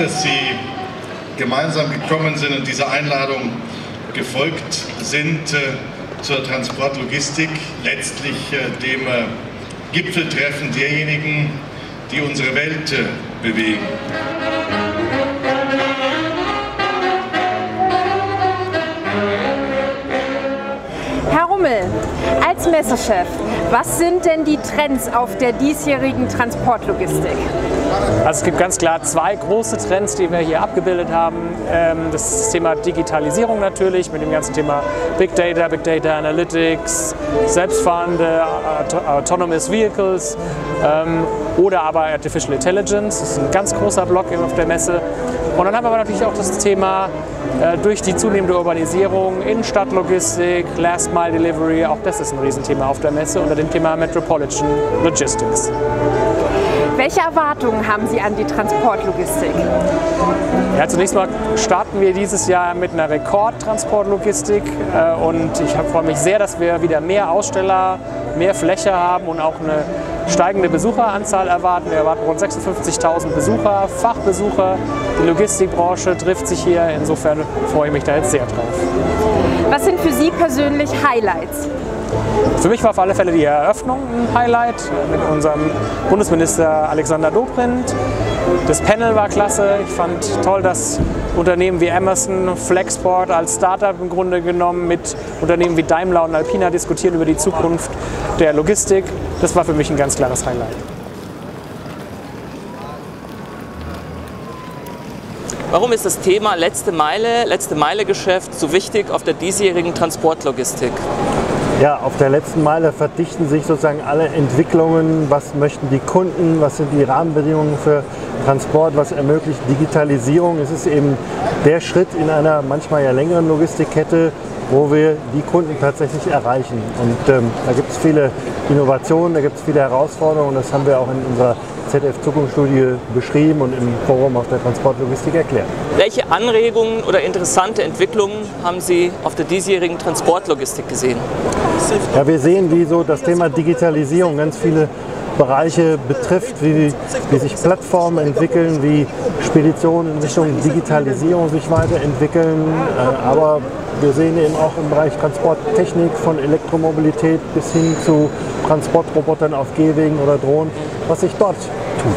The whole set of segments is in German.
dass Sie gemeinsam gekommen sind und dieser Einladung gefolgt sind zur Transportlogistik, letztlich dem Gipfeltreffen derjenigen, die unsere Welt bewegen. Herr Rummel, als Messechef, was sind denn die Trends auf der diesjährigen Transportlogistik? Also es gibt ganz klar zwei große Trends, die wir hier abgebildet haben. Das ist das Thema Digitalisierung natürlich, mit dem ganzen Thema Big Data Analytics, selbstfahrende Autonomous Vehicles oder aber Artificial Intelligence. Das ist ein ganz großer Block auf der Messe. Und dann haben wir aber natürlich auch das Thema durch die zunehmende Urbanisierung, Innenstadtlogistik, Last Mile Delivery, auch das ist ein Riesenthema auf der Messe, unter dem Thema Metropolitan Logistics. Welche Erwartungen haben Sie an die Transportlogistik? Ja, zunächst mal starten wir dieses Jahr mit einer Rekordtransportlogistik und ich freue mich sehr, dass wir wieder mehr Aussteller, mehr Fläche haben und auch eine steigende Besucheranzahl erwarten. Wir erwarten rund 56.000 Besucher, Fachbesucher. Die Logistikbranche trifft sich hier, insofern freue ich mich da jetzt sehr drauf. Was sind für Sie persönlich Highlights? Für mich war auf alle Fälle die Eröffnung ein Highlight mit unserem Bundesminister Alexander Dobrindt. Das Panel war klasse. Ich fand toll, dass Unternehmen wie Amazon, Flexport als Startup im Grunde genommen mit Unternehmen wie Daimler und Alpina diskutieren über die Zukunft der Logistik. Das war für mich ein ganz klares Highlight. Warum ist das Thema letzte Meile Geschäft so wichtig auf der diesjährigen Transportlogistik? Ja, auf der letzten Meile verdichten sich sozusagen alle Entwicklungen. Was möchten die Kunden? Was sind die Rahmenbedingungen für Transport? Was ermöglicht Digitalisierung? Es ist eben der Schritt in einer manchmal ja längeren Logistikkette, wo wir die Kunden tatsächlich erreichen. Und da gibt es viele Innovationen, da gibt es viele Herausforderungen und das haben wir auch in unserer ZF-Zukunftsstudie beschrieben und im Forum auf der Transportlogistik erklärt. Welche Anregungen oder interessante Entwicklungen haben Sie auf der diesjährigen Transportlogistik gesehen? Ja, wir sehen, wie so das Thema Digitalisierung ganz viele Bereiche betrifft, wie sich Plattformen entwickeln, wie Speditionen in Richtung Digitalisierung sich weiterentwickeln. Aber wir sehen eben auch im Bereich Transporttechnik von Elektromobilität bis hin zu Transportrobotern auf Gehwegen oder Drohnen, was sich dort tut.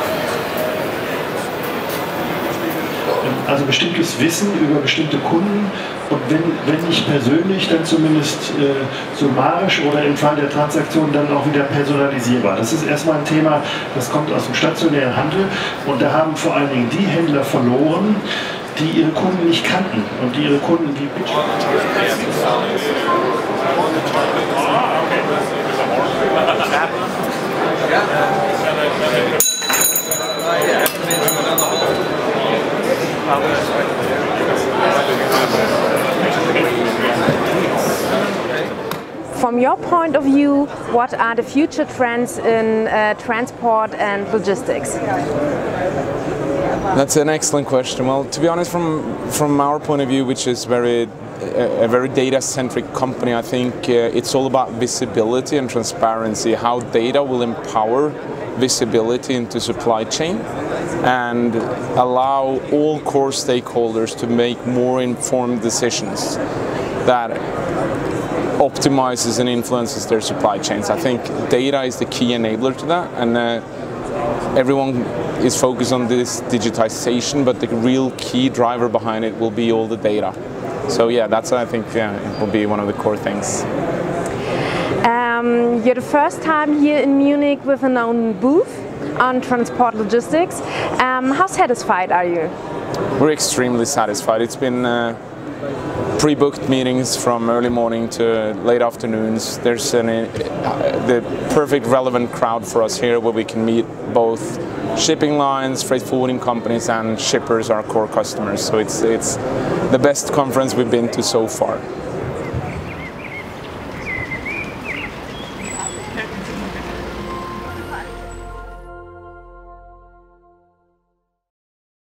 Also bestimmtes Wissen über bestimmte Kunden und wenn nicht persönlich, dann zumindest summarisch oder im Fall der Transaktion dann auch wieder personalisierbar. Das ist erstmal ein Thema, das kommt aus dem stationären Handel und da haben vor allen Dingen die Händler verloren, die ihre Kunden nicht kannten und die ihre Kunden wie From your point of view, what are the future trends in transport and logistics? That's an excellent question. Well, to be honest, from our point of view, which is a very data-centric company, I think it's all about visibility and transparency, how data will empower visibility into supply chain and allow all core stakeholders to make more informed decisions that optimizes and influences their supply chains. I think data is the key enabler to that, and everyone is focused on this digitization, but the real key driver behind it will be all the data. So yeah, that's, I think, yeah, it will be one of the core things. You're the first time here in Munich with an own booth on transport logistics. How satisfied are you? We're extremely satisfied. It's been pre-booked meetings from early morning to late afternoons. There's the perfect relevant crowd for us here where we can meet both shipping lines, freight forwarding companies and shippers, our core customers. So it's the best conference we've been to so far.